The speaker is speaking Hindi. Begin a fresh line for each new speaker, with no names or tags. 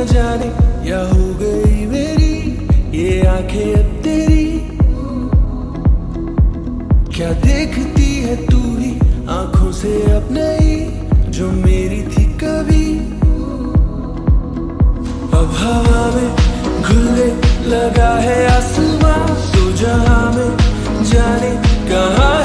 न जाने क्या हो गई मेरी ये आंखें अब तेरी। क्या देखती है तू ही आंखों से अब नई जो मेरी थी कभी। अब हवा में घुलने लगा है आसमां तो जहां में जाने कहां